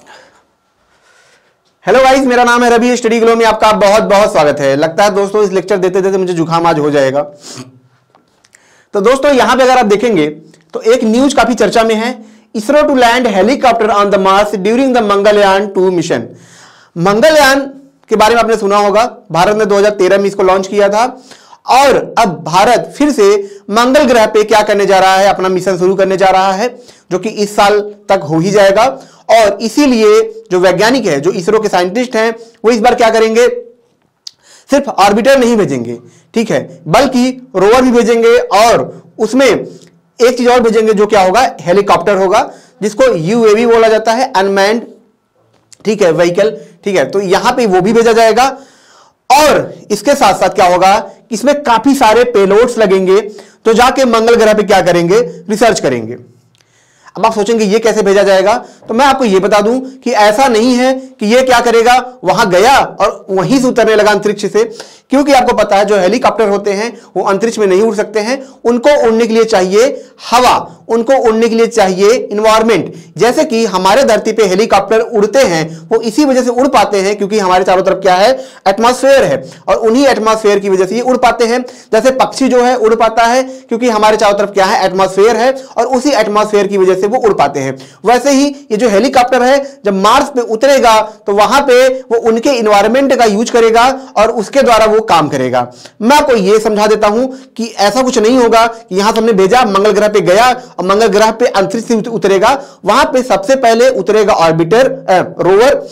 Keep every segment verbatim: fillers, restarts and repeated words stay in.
Hello guys, मेरा नाम है रवि। स्टडी ग्लो में आपका बहुत बहुत स्वागत है। लगता है दोस्तों इस लेक्चर देते देते मुझे जुकाम आज हो जाएगा। तो दोस्तों यहां पे अगर आप देखेंगे तो एक न्यूज काफी चर्चा में है। ISRO to land helicopter on the Mars during the Mangalyaan two mission. Mangalyaan के बारे में आपने सुना होगा, भारत ने दो हज़ार तेरह में इसको लॉन्च किया था और अब भारत फिर से मंगल ग्रह पे क्या करने जा रहा है, अपना मिशन शुरू करने जा रहा है, जो कि इस साल तक हो ही जाएगा। और इसीलिए जो वैज्ञानिक है, जो इसरो के साइंटिस्ट हैं, वो इस बार क्या करेंगे, सिर्फ ऑर्बिटर नहीं भेजेंगे, ठीक है, बल्कि रोवर भी भेजेंगे और उसमें एक चीज और भेजेंगे जो क्या होगा, हेलीकॉप्टर होगा, जिसको यूएवी बोला जाता है, अनमैन्ड, ठीक है, व्हीकल, ठीक है। तो यहां पे वो भी भेजा जाएगा और इसके साथ साथ क्या होगा, इसमें काफी सारे पेलोड्स लगेंगे तो जाके मंगल ग्रह पे क्या करेंगे, रिसर्च करेंगे। अब आप सोचेंगे ये कैसे भेजा जाएगा, तो मैं आपको ये बता दूं कि ऐसा नहीं है कि ये क्या करेगा, वहां गया और वहीं से उतरने लगा अंतरिक्ष से, क्योंकि आपको पता है जो हेलीकॉप्टर होते हैं वो अंतरिक्ष में नहीं उड़ सकते हैं। उनको उड़ने के लिए चाहिए हवा, उनको उड़ने के लिए चाहिए इन्वायरमेंट। जैसे कि हमारे धरती पे हेलीकॉप्टर उड़ते हैं, वो इसी वजह से उड़ पाते हैं क्योंकि हमारे चारों तरफ क्या है, एटमॉस्फेयर है, और उन्हीं एटमॉस्फेयर की वजह से ये उड़ पाते हैं। जैसे पक्षी जो है उड़ पाता है क्योंकि हमारे चारों तरफ क्या है, एटमॉस्फेयर है, और उसी एटमॉस्फेयर की वजह से वो उड़ पाते हैं। वैसे ही ये जो हेलीकॉप्टर है जब मार्स पे उतरेगा तो वहां पे वो उनके इन्वायरमेंट का यूज करेगा और उसके द्वारा वो काम करेगा। मैं आपको ये समझा देता हूं कि ऐसा कुछ नहीं होगा कि यहां से हमने भेजा, मंगल ग्रह पे गया और मंगल ग्रह पे अंतरिक्ष से उतरेगा। वहां पे सबसे पहले उतरेगा ऑर्बिटर, रोवर।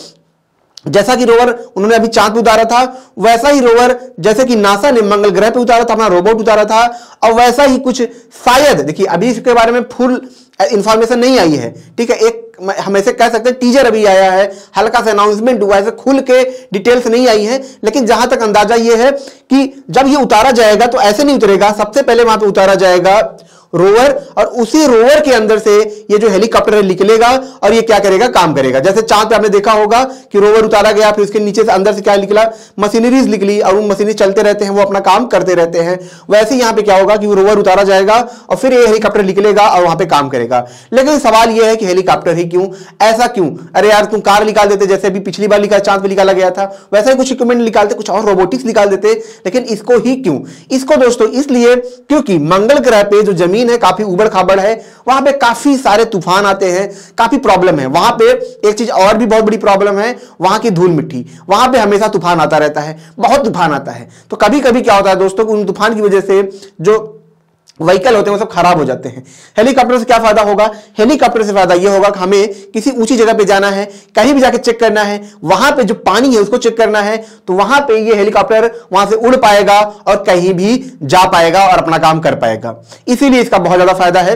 जैसा कि रोवर उन्होंने अभी चांद पे उतारा था, वैसा ही रोवर जैसे कि नासा ने मंगल ग्रह पे उतारा था, अपना रोबोट उतारा था, और वैसा ही कुछ शायद, देखिए अभी इसके बारे में फुल इंफॉर्मेशन नहीं आई है, ठीक है, एक हम ऐसे कह सकते हैं टीजर अभी आया है, हल्का सा अनाउंसमेंट हुआ है, ऐसे खुल के डिटेल्स नहीं आई है। लेकिन जहां तक अंदाजा ये है कि जब ये उतारा जाएगा तो ऐसे नहीं उतरेगा, सबसे पहले वहां पे उतारा जाएगा रोवर, और उसी रोवर के अंदर से ये जो हेलीकॉप्टर है निकलेगा और ये क्या करेगा, काम करेगा। जैसे चांद पे आपने देखा होगा कि रोवर उतारा गया, फिर उसके नीचे से अंदर से क्या निकला, मशीनरीज निकली, और वो मशीनरी चलते रहते हैं, वो अपना काम करते रहते हैं। वैसे यहां पे क्या होगा कि वो रोवर उतारा जाएगा और फिर ये हेलीकॉप्टर निकलेगा और वहां पे काम करेगा। लेकिन सवाल ये है कि हेलीकॉप्टर ही क्यों, ऐसा क्यों? अरे यार तुम कार निकाल देते, जैसे अभी पिछली बार निकाल चांद पे निकाला गया था, वैसे ही कुछ इक्विपमेंट निकालते, कुछ और रोबोटिक्स निकाल देते, लेकिन इसको ही क्यों? इसको दोस्तों इसलिए क्योंकि मंगल ग्रह पे जो जमीन है काफी उबड़ खाबड़ है, वहां पे काफी सारे तूफान आते हैं, काफी प्रॉब्लम है। वहां पे एक चीज और भी बहुत बड़ी प्रॉब्लम है, वहां की धूल मिट्टी, वहां पे हमेशा तूफान आता रहता है, बहुत तूफान आता है। तो कभी कभी क्या होता है दोस्तों, उन तूफान की वजह से जो व्हीकल होते हैं वो सब खराब हो जाते हैं। हेलीकॉप्टर से क्या फायदा होगा, हेलीकॉप्टर से फायदा ये होगा कि हमें किसी ऊंची जगह पे जाना है, कहीं भी जाके चेक करना है, वहां पे जो पानी है उसको चेक करना है, तो वहां पे ये हेलीकॉप्टर वहां से उड़ पाएगा और कहीं भी जा पाएगा और अपना काम कर पाएगा। इसीलिए इसका बहुत ज्यादा फायदा है,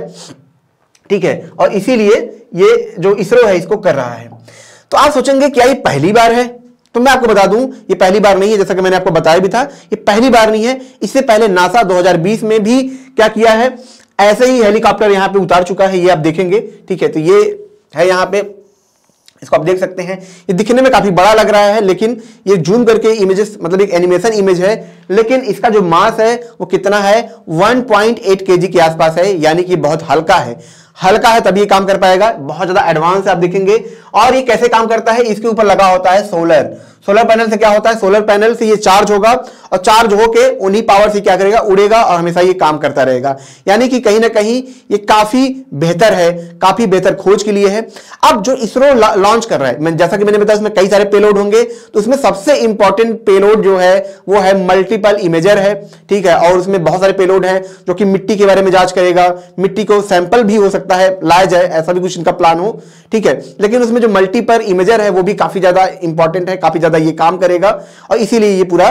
ठीक है, और इसीलिए ये जो इसरो है इसको कर रहा है। तो आप सोचेंगे क्या ये पहली बार है? तो मैं आपको बता दूं ये पहली बार नहीं है, जैसा कि मैंने आपको बताया भी था, ये पहली बार नहीं है। इससे पहले नासा दो हज़ार बीस में भी क्या किया है, ऐसे ही हेलीकॉप्टर यहां पे उतार चुका है, ये आप देखेंगे, ठीक है। तो ये है यहां पे, इसको आप देख सकते हैं, ये दिखने में काफी बड़ा लग रहा है, लेकिन ये जूम करके इमेजेस, मतलब एक एनिमेशन इमेज है, लेकिन इसका जो मास है वो कितना है, वन पॉइंट एट केजी के आसपास है, यानी कि बहुत हल्का है। हल्का है तभी ये काम कर पाएगा, बहुत ज्यादा एडवांस है, आप देखेंगे। और ये कैसे काम करता है, इसके ऊपर लगा होता है सोलर सोलर पैनल से क्या होता है, सोलर पैनल से ये चार्ज होगा और चार्ज होके उन्हीं पावर से क्या करेगा, उड़ेगा और हमेशा ये काम करता रहेगा। यानी कि कहीं ना कहीं ये काफी बेहतर है, काफी बेहतर खोज के लिए है। अब जो इसरो लॉन्च कर रहा है, मैं जैसा कि मैंने बताया उसमें कई सारे पेलोड होंगे, तो उसमें सबसे इंपॉर्टेंट पेलोड जो है वो है मल्टीपल इमेजर है, ठीक है। और उसमें बहुत सारे पेलोड है जो कि मिट्टी के बारे में जांच करेगा, मिट्टी को सैंपल भी हो सकता है लाया जाए, ऐसा भी कुछ इनका प्लान हो, ठीक है। लेकिन उसमें जो मल्टीपल इमेजर है वो भी काफी ज्यादा इंपॉर्टेंट है, काफी ज्यादा ये काम करेगा और इसीलिए ये पूरा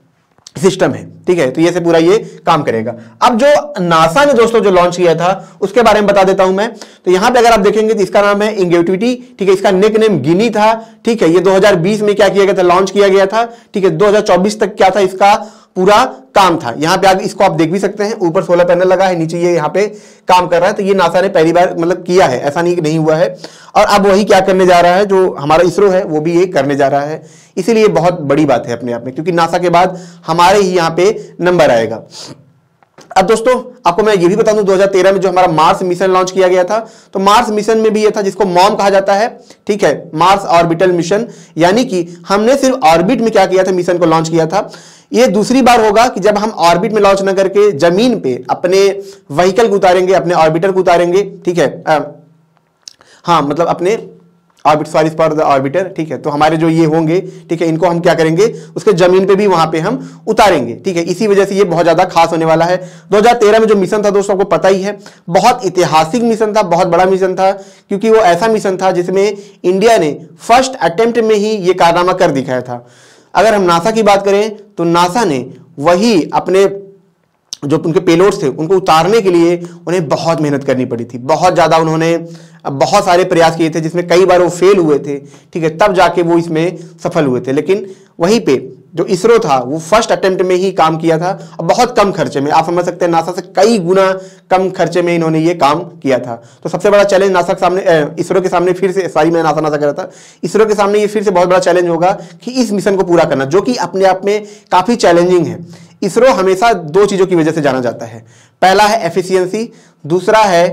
सिस्टम है, ठीक है। तो ये से पूरा ये काम करेगा। अब जो नासा ने दोस्तों जो लॉन्च किया था उसके बारे में बता देता हूं मैं। तो यहां पे अगर आप देखेंगे तो इसका नाम है इंगेटिविटी, ठीक है। इसका निक नेम गिनी था, ठीक है। ये दो हज़ार बीस में क्या किया गया था, लॉन्च किया गया था, ठीक है। दो हज़ार चौबीस तक क्या था इसका पूरा काम था। यहां पे आगे इसको आप देख भी सकते हैं, ऊपर सोलर पैनल लगा है, नीचे ये यहां पे काम कर रहा है। तो ये नासा ने पहली बार मतलब किया है, ऐसा नहीं कि नहीं हुआ है। और अब वही क्या करने जा रहा है, जो हमारा इसरो है वो भी ये करने जा रहा है। इसीलिए बहुत बड़ी बात है अपने आप में, क्योंकि नासा के बाद हमारे ही यहां पे नंबर आएगा। अब दोस्तों आपको मैं ये भी बता दूं, दो हज़ार तेरह में जो हमारा मार्स मिशन लॉन्च किया गया था, तो मार्स मिशन में भी ये था जिसको मॉम कहा जाता है, ठीक है, मार्स ऑर्बिटल मिशन, यानी कि हमने सिर्फ ऑर्बिट में क्या किया था, मिशन को लॉन्च किया था। ये दूसरी बार होगा कि जब हम ऑर्बिट में लॉन्च न करके जमीन पे अपने व्हीकल को उतारेंगे, अपने ऑर्बिटर को उतारेंगे, ठीक है, आ, हाँ मतलब अपने orbit, sorry for the orbiter, ठीक है। तो हमारे जो ये होंगे, ठीक है, इनको हम क्या करेंगे, उसके जमीन पे भी वहां पे हम उतारेंगे, ठीक है। इसी वजह से ये बहुत ज्यादा खास होने वाला है। दो हज़ार तेरह में जो मिशन था दोस्तों आपको पता ही है, बहुत ऐतिहासिक मिशन था, बहुत बड़ा मिशन था, क्योंकि वो ऐसा मिशन था जिसमें इंडिया ने फर्स्ट अटेम्प्ट में ही ये कारनामा कर दिखाया था। अगर हम नासा की बात करें तो नासा ने वही अपने जो उनके पेलोड्स थे उनको उतारने के लिए उन्हें बहुत मेहनत करनी पड़ी थी, बहुत ज़्यादा उन्होंने बहुत सारे प्रयास किए थे, जिसमें कई बार वो फेल हुए थे, ठीक है, तब जाके वो इसमें सफल हुए थे। लेकिन वहीं पे जो इसरो था वो फर्स्ट अटेम्प्ट में ही काम किया था और बहुत कम खर्चे में, आप समझ सकते हैं नासा से कई गुना कम खर्चे में इन्होंने ये काम किया था। तो सबसे बड़ा चैलेंज नासा के सामने, इसरो के सामने फिर से, सॉरी मैं नासा नासा कर रहा था, इसरो के सामने ये फिर से बहुत बड़ा चैलेंज होगा कि इस मिशन को पूरा करना, जो कि अपने आप में काफ़ी चैलेंजिंग है। इसरो हमेशा दो चीज़ों की वजह से जाना जाता है, पहला है एफिशिएंसी, दूसरा है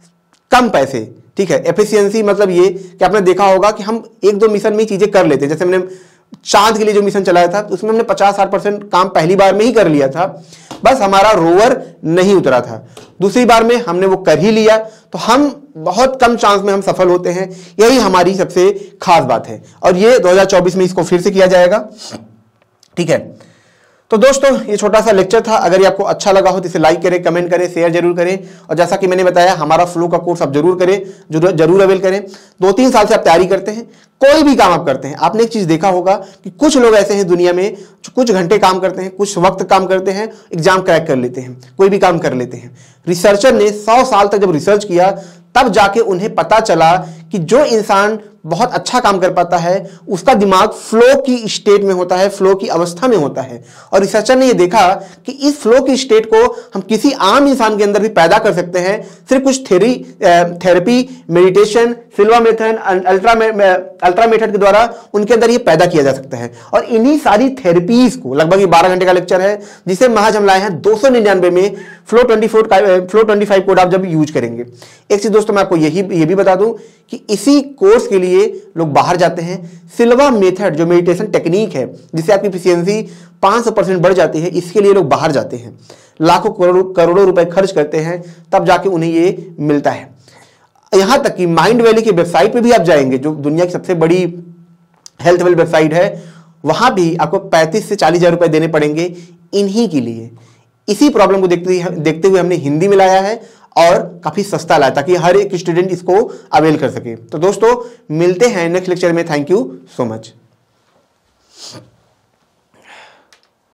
कम पैसे, ठीक है। एफिशिएंसी मतलब ये कि आपने देखा होगा कि हम एक दो मिशन में ही चीज़ें कर लेते हैं, जैसे हमने चांद के लिए जो मिशन चलाया था उसमें हमने पचास साठ परसेंट काम पहली बार में ही कर लिया था, बस हमारा रोवर नहीं उतरा था। दूसरी बार में हमने वो कर ही लिया, तो हम बहुत कम चांस में हम सफल होते हैं, यही हमारी सबसे खास बात है। और ये दो हज़ार चौबीस में इसको फिर से किया जाएगा, ठीक है। तो दोस्तों ये छोटा सा लेक्चर था, अगर ये आपको अच्छा लगा हो तो इसे लाइक करें, कमेंट करें, शेयर जरूर करें। और जैसा कि मैंने बताया हमारा फ्लो का कोर्स आप जरूर करें, जरूर जरूर अवेल करें। दो तीन साल से आप तैयारी करते हैं, कोई भी काम आप करते हैं, आपने एक चीज देखा होगा कि कुछ लोग ऐसे हैं दुनिया में जो कुछ घंटे काम करते हैं, कुछ वक्त काम करते हैं, एग्जाम क्रैक कर लेते हैं, कोई भी काम कर लेते हैं। रिसर्चर ने सौ साल तक जब रिसर्च किया तब जाके उन्हें पता चला कि जो इंसान बहुत अच्छा काम कर पाता है उसका दिमाग फ्लो की स्टेट में होता है, फ्लो की अवस्था में होता है। और रिसर्चर ने यह देखा कि इस फ्लो की स्टेट को हम किसी आम इंसान के अंदर भी पैदा कर सकते हैं, सिर्फ कुछ थेरी therapy, meditation, Silva method, ultra ultra method के द्वारा उनके अंदर ये पैदा किया जा सकता है। और इन्हीं सारी थेरेपीज को, लगभग ये बारह घंटे का लेक्चर है जिसे महज हम लाए हैं दो सौ निन्यानवे में, flow twenty four flow twenty five code आप जब यूज करेंगे। एक चीज दोस्तों मैं आपको यही ये भी बता दूं कि इसी कोर्स के लिए लोग बाहर जाते हैं। सिल्वा मेथड जो मेडिटेशन टेक्निक है जिससे आपकी एफिशिएंसी पाँच सौ परसेंट बढ़ जाती है, इसके लिए लोग बाहर जाते हैं, लाखों करोड़ों करोड़ों रुपए खर्च करते हैं, तब जाके उन्हें ये मिलता है। यहां तक कि माइंड वैली की वेबसाइट पे भी आप जाएंगे, जो दुनिया की सबसे बड़ी हेल्थ वेल वेबसाइट है, वहां भी आपको पैंतीस से चालीस हजार रुपए देने पड़ेंगे इन्हीं के लिए। इसी प्रॉब्लम को देखते देखते हुए हमने हिंदी में लाया है और काफी सस्ता लाया ताकि हर एक स्टूडेंट इसको अवेल कर सके। तो दोस्तों मिलते हैं नेक्स्ट लेक्चर में। Thank you so much.